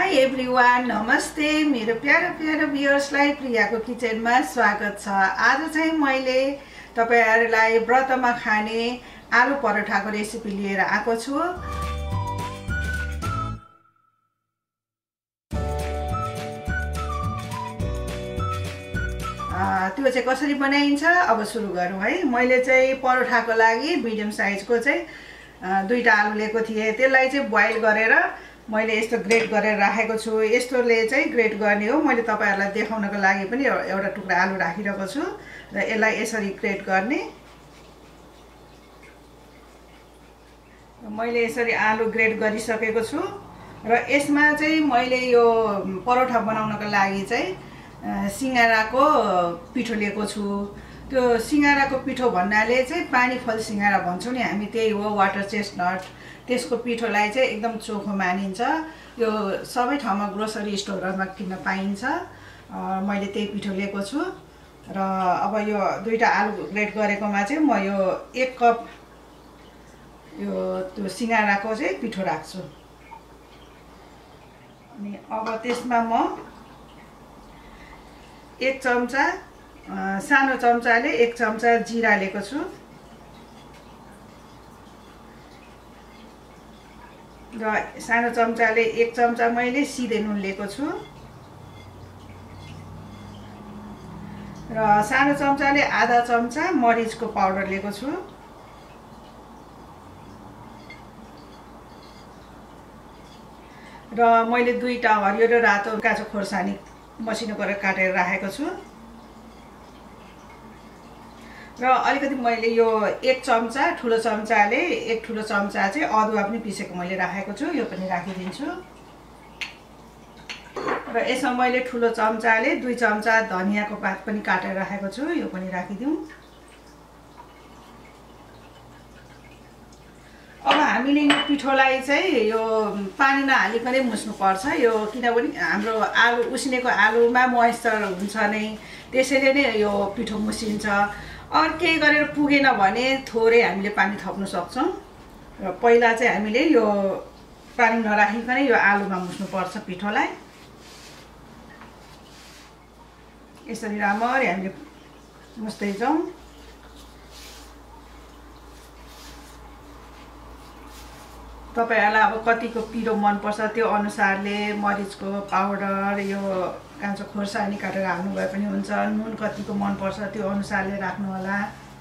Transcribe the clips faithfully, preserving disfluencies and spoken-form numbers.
High everyone, नमस्ते मेरो प्यारो प्यारो भ्युअर्सलाई प्रियाको किचनमा स्वागत छ। आज चाहिँ मैले तपाईहरुलाई व्रतमा खाने आलु परोठाको रेसिपी लिएर आएको छु। त्यो चाहिँ कसरी बनाइन्छ अब सुरु गरौँ है। मैले चाहिँ परोठाको लागि मिडियम साइजको चाहिँ दुईटा आलु लिएको थिएँ। त्यसलाई चाहिँ बोइल गरेर मैले यस्तो ग्रेट गरेर राखेको छु। यस्तोले चाहिँ ग्रेट गर्ने हो। मैले तपाईहरुलाई देखाउनको लागि पनि एउटा टुक्रा आलु राखिरहेको छु र यसलाई यसरी ग्रेट गर्ने। मैले यसरी आलु ग्रेट गरिसकेको छु र यसमा चाहिँ मैले यो परोठा बनाउनको लागि चाहिँ सिंगाराको पिठो लिएको छु। त्यो सिंगाराको पिठो भन्नाले चाहिँ पानी फल सिंगारा भन्छौँ नि हामी, त्यही हो। वाटर चेस्टनट त्यसको पिठोलाई चाहिँ एकदम चोखो मानिन्छ। यो सबै ठाउँमा ग्रोसरी स्टोरहरुमा किन्न पाइन्छ। मैले त्यही पिठो लिएको छु र अब यो दुईटा आलु ग्रेट गरेकोमा चाहिँ म यो एक कप यो त्यो सिंगाराको चाहिँ पिठो राख्छु। अनि अब त्यसमा म एक चम्चा सानो चम्चाले एक चम्चा जिरा लिएको छु र सानो चम्चाले एक चम्चा मैले सिधे नुन लिएको छु र सानो चम्चाले आधा चम्चा मरिचको पाउडर लिएको छु र मैले दुईटा हरियो र रातो काँचो खोर्सानी मसिनो गरेर काटेर राखेको छु र अलिकति मैले यो एक चम्चा ठुलो चम्चाले एक ठुलो चम्चा चाहिँ अदुवा पनि पिसेको मैले राखेको छु। यो पनि राखिदिन्छु र यसमा मैले ठुलो चम्चाले दुई चम्चा धनियाको पात पनि काटेर राखेको छु। यो पनि राखिदिउँ। अब हामीले यो पिठोलाई चाहिँ यो पानी नहालिकनै मुस्नुपर्छ। यो किनभने हाम्रो आलु उसिनेको आलुमा मोइस्चर हुन्छ नै, त्यसैले नै यो पिठो मुसिन्छ। अरू केही गरेर पुगेन भने थोरै हामीले पानी थप्न सक्छौँ र पहिला चाहिँ हामीले यो पानी नराखिकनै यो आलुमा मुस्नुपर्छ पिठोलाई। यसरी राम्ररी हामीले मुस्दै जाउँ। तपाईहरुलाई अब कतिको पिरो मनपर्छ त्यो अनुसारले मरिचको पाउडर यो काँचो खोर्सानी काटेर हाल्नु भए पनि हुन्छ। नुन कतिको मनपर्छ त्यो अनुसारले राख्नु होला।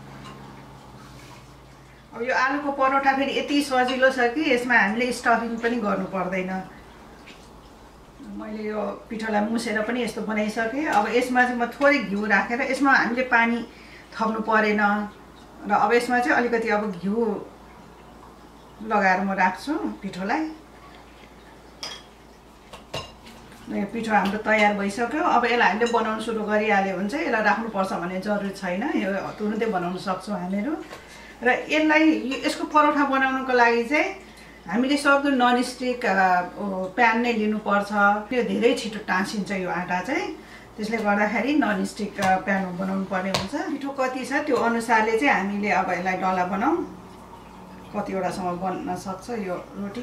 अब यो आलुको परोठा फेरि यति सजिलो छ कि यसमा हामीले स्टफिङ पनि गर्नु पर्दैन। मैले यो पिठोलाई मुसेर पनि यस्तो बनाइसकेँ। अब यसमा चाहिँ म थोरै घिउ राखेर यसमा हामीले पानी थप्नु परेन र अब यसमा चाहिँ अलिकति अब घिउ लगाएर म राख्छु पिठोलाई। यो पिठो हाम्रो तयार भइसक्यो। अब यसलाई हामीले बनाउन सुरु गरिहाल्यो भने चाहिँ यसलाई राख्नुपर्छ भन्ने जरुरी छैन। यो तुरुन्तै बनाउन सक्छौँ हामीहरू। र यसलाई यसको परोठा बनाउनको लागि चाहिँ हामीले सक्दो ननस्टिक प्यान नै लिनुपर्छ। त्यो धेरै छिटो टाँसिन्छ यो आँटा चाहिँ, त्यसले गर्दाखेरि ननस्टिक प्यानमा बनाउनु पर्ने हुन्छ। पिठो कति छ त्यो अनुसारले चाहिँ हामीले अब यसलाई डल्ला बनाऊँ। कतिवटासम्म बन्न सक्छ यो रोटी।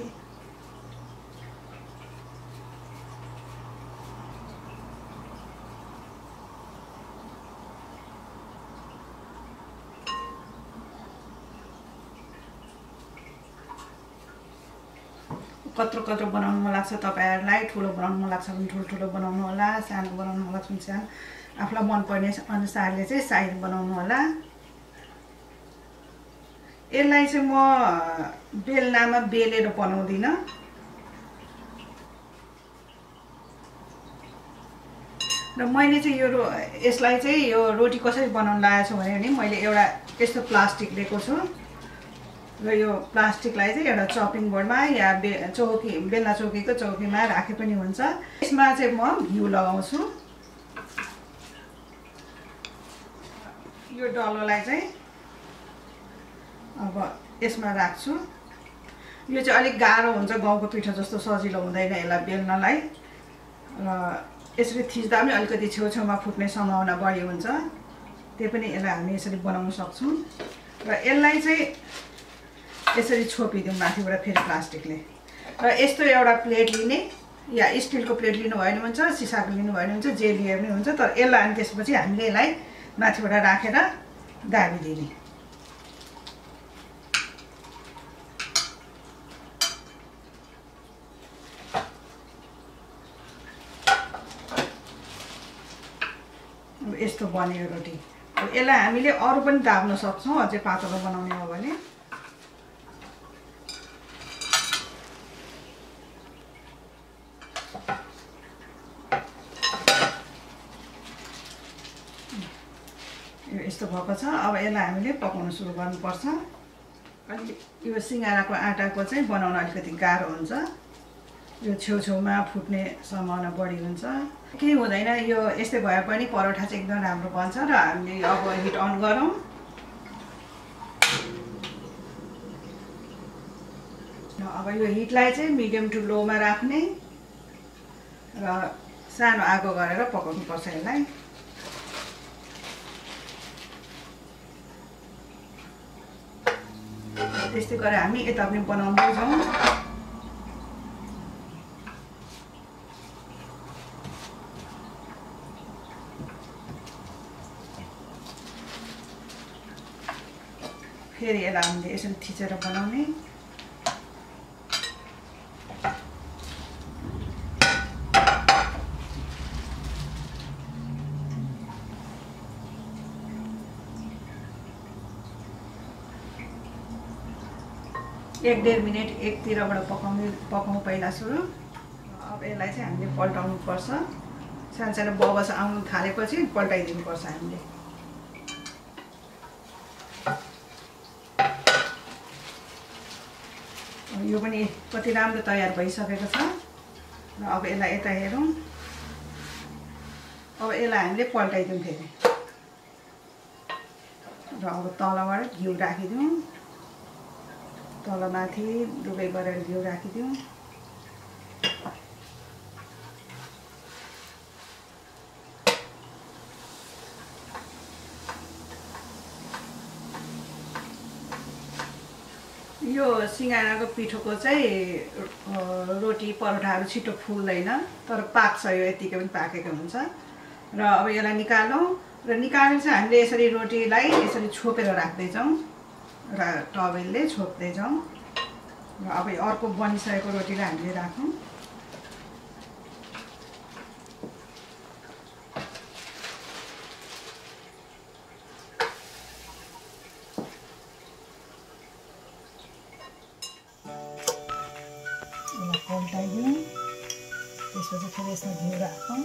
कत्रो कत्रो बनाउनु मन लाग्छ तपाईहरुलाई, ठुलो बनाउनु मन लाग्छ भने ठुल्ठुलो बनाउनु होला, सानो बनाउनु मन लाग्छ भने सानो, आफूलाई मनपर्ने अनुसारले चाहिँ साइज बनाउनु होला। यसलाई चाहिँ म बेलनामा बेलेर बनाउँदिनँ। र मैले चाहिँ यो यसलाई चाहिँ यो रोटी कसरी बनाउन लागेको छु भने मैले एउटा यस्तो प्लास्टिक लिएको छु र यो प्लास्टिकलाई चाहिँ एउटा चपिङ बोर्डमा या बे चौकी बेलना चौकीको चौकीमा राखे पनि हुन्छ। यसमा चाहिँ म घिउ लगाउँछु। यो डल्लोलाई चाहिँ अब यसमा राख्छु। यो चाहिँ अलिक गाह्रो हुन्छ, गहुँको पिठो जस्तो सजिलो हुँदैन यसलाई बेल्नलाई र यसरी थिच्दा पनि अलिकति छेउछेउमा फुट्ने सम्भावना बढी हुन्छ। त्यही पनि यसलाई हामी यसरी बनाउन सक्छौँ र यसलाई चाहिँ यसरी छोपिदिउँ माथिबाट फेरि प्लास्टिकले र यस्तो एउटा प्लेट लिने या स्टिलको प्लेट लिनुभयो भने हुन्छ, सिसाको लिनुभयो भने हुन्छ, जे लिए पनि हुन्छ। तर यसलाई अनि त्यसपछि हामीले यसलाई माथिबाट राखेर दाबिदिने। यस्तो बन्यो रोटी। अब यसलाई हामीले अरू पनि दाब्न सक्छौँ, अझै पातलो बनाउने हो भने। यो यस्तो भएको छ। अब यसलाई हामीले पकाउन सुरु गर्नुपर्छ। अनि यो सिँगाराको आटाको चाहिँ बनाउन अलिकति गाह्रो हुन्छ, यो छेउछेउमा फुट्ने सम्भावना बढी हुन्छ। केही हुँदैन, यो यस्तै भए पनि परोठा चाहिँ एकदम राम्रो बन्छ। र हामीले अब हिट अन गरौँ। अब यो हिटलाई चाहिँ मिडियम टु लोमा राख्ने र सानो आगो गरेर पकाउनुपर्छ यसलाई। त्यस्तै गरेर हामी यता पनि बनाउँदै जाउँ। फेरि यसलाई हामीले यसरी थिचेर बनाउने। एक डेढ मिनट एकतिरबाट पकाउने पकाउँ पहिला सुरु। अब यसलाई चाहिँ हामीले पल्टाउनु पर्छ। सानो सानो बबल्स आउनु थालेपछि पल्टाइदिनुपर्छ हामीले। यो पनि कति राम्रो तयार भइसकेको छ। र अब यसलाई यता हेरौँ। अब यसलाई हामीले पल्टाइदिउँ फेरि। र अब तलबाट घिउ राखिदिउँ, तलमाथि दुवै गरेर घिउ राखिदिउँ। यो सिँगाराको पिठोको चाहिँ रोटी परोठाहरू छिटो फुल्दैन, तर पाक्छ। यो यतिकै पनि पाकेको हुन्छ। र अब यसलाई निकालौँ। र निकालेर चाहिँ हामीले यसरी रोटीलाई यसरी छोपेर राख्दै जाउँ र टवेलले छोप्दै जाउँ। र अब अर्को बनिसकेको रोटीलाई हामीले राखौँ। यसलाई पल्टाइदिउँ। त्यसपछि फेरि यसमा घिउ राखौँ।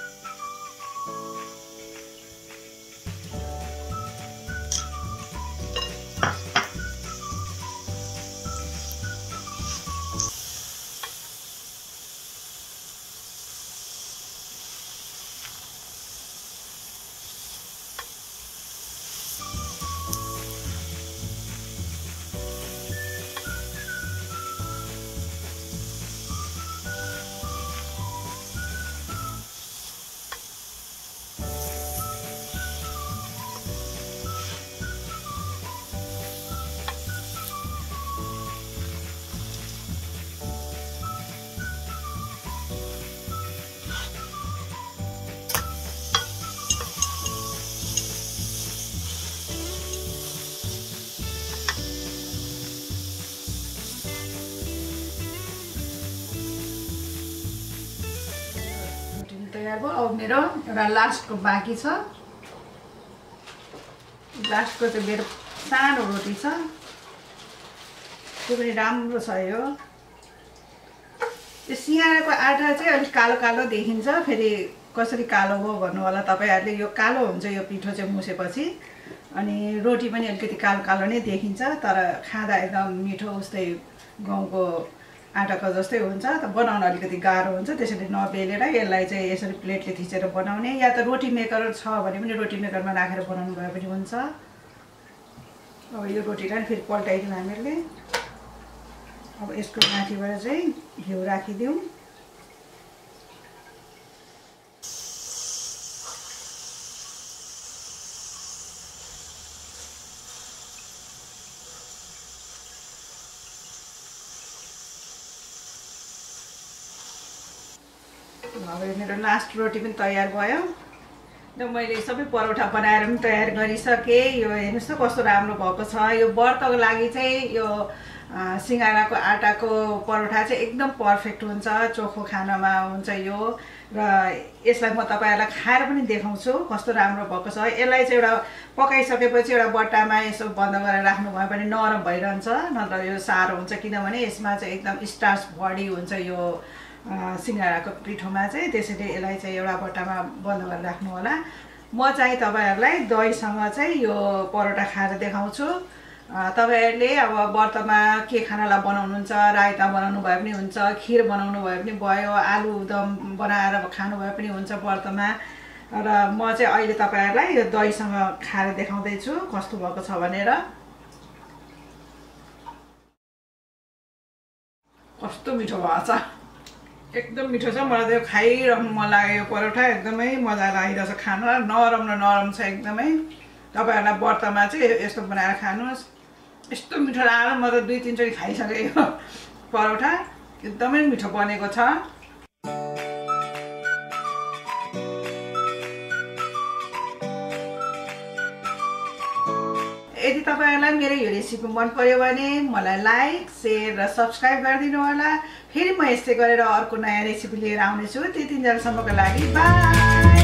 तयार भयो। अब मेरो एउटा लास्टको बाँकी छ। लास्टको चाहिँ मेरो सानो रोटी छ, त्यो पनि राम्रो छ। यो यो सिँगाराको आटा चाहिँ अलिक कालो कालो देखिन्छ। फेरि कसरी कालो हो भन्नु होला तपाईँहरूले। यो कालो हुन्छ यो पिठो चाहिँ मुसेपछि। अनि रोटी पनि अलिकति कालो कालो नै देखिन्छ, तर खाँदा एकदम मिठो उस्तै गहुँको आटाको जस्तै हुन्छ। त बनाउन अलिकति गाह्रो हुन्छ। त्यसैले नबेलेर यसलाई चाहिँ यसरी प्लेटले थिचेर बनाउने, या त रोटी मेकर छ भने पनि रोटी मेकरमा राखेर बनाउनु भए पनि हुन्छ। अब यो रोटीलाई फेरि पल्टाइदिउँ हामीहरूले। अब यसको माथिबाट चाहिँ घिउ राखिदिउँ। अब मेरो लास्ट रोटी पनि तयार भयो र मैले सबै परोठा बनाएर पनि तयार गरिसकेँ। यो हेर्नुहोस् त कस्तो राम्रो भएको छ। यो व्रतको लागि चाहिँ यो सिँगाराको आटाको परोठा चाहिँ एकदम पर्फेक्ट हुन्छ, चोखो खानामा हुन्छ यो। र यसलाई म तपाईँहरूलाई खाएर पनि देखाउँछु कस्तो राम्रो भएको छ। यसलाई चाहिँ एउटा पकाइसकेपछि एउटा बट्टामा यसो बन्द गरेर राख्नुभयो भने नरम भइरहन्छ, नत्र यो साह्रो हुन्छ, किनभने यसमा चाहिँ एकदम स्टार्च बढी हुन्छ यो सिँगाराको पिठोमा चाहिँ। त्यसैले यसलाई चाहिँ एउटा बट्टामा बन्द गरेर राख्नु होला। म चाहिँ तपाईँहरूलाई दहीसँग चाहिँ यो परोठा खाएर देखाउँछु। तपाईँहरूले अब व्रतमा के खानालाई बनाउनुहुन्छ, रायता बनाउनु भए पनि हुन्छ, खिर बनाउनु भए पनि भयो, आलुदम बनाएर खानु भए पनि हुन्छ व्रतमा। र म चाहिँ अहिले तपाईँहरूलाई यो दहीसँग खाएर देखाउँदैछु कस्तो भएको छ भनेर। कस्तो मिठो भएको छ, एकदम मिठो छ। मलाई त यो खाइरहनु मन लाग्यो। यो परोठा एकदमै मजा लागिरहेछ खान, नरम र नरम छ एकदमै। तपाईँहरूलाई व्रतमा चाहिँ यस्तो बनाएर खानुहोस्। यस्तो मिठो लागेर म त दुई तिनचोटि खाइसकेँ यो परोठा, एकदमै मिठो बनेको छ। यदि तपाईँहरूलाई मेरो यो रेसिपी मन पर्यो भने मलाई लाइक, सेयर र सब्सक्राइब गरिदिनु होला। फेरि म यस्तै गरेर अर्को नयाँ रेसिपी लिएर आउनेछु। त्यति जेलसम्मको लागि बाई।